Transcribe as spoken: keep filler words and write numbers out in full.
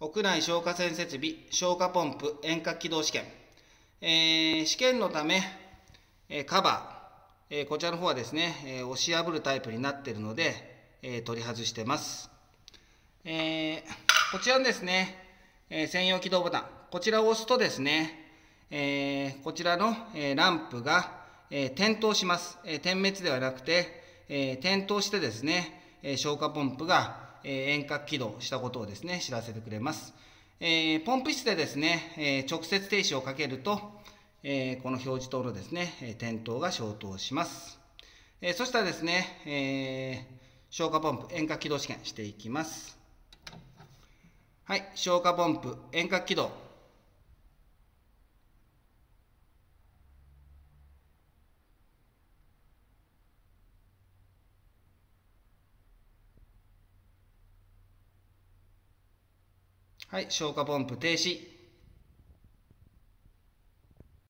屋内消火栓設備、消火ポンプ遠隔起動試験。えー、試験のため、えー、カバー、えー、こちらの方はですね、えー、押し破るタイプになっているので、えー、取り外してます。えー、こちらのですね、えー、専用起動ボタン、こちらを押すとですね、えー、こちらの、えー、ランプが、えー、点灯します。えー、点滅ではなくて、えー、点灯してですね、えー、消火ポンプが、えー、遠隔起動したことをですね、知らせてくれます。えー、ポンプ室でですね、えー、直接停止をかけると、えー、この表示灯のですね、点灯が消灯します。えー、そしたらですね、えー、消火ポンプ遠隔起動試験していきます。はい、消火ポンプ遠隔起動。はい、消火ポンプ停止。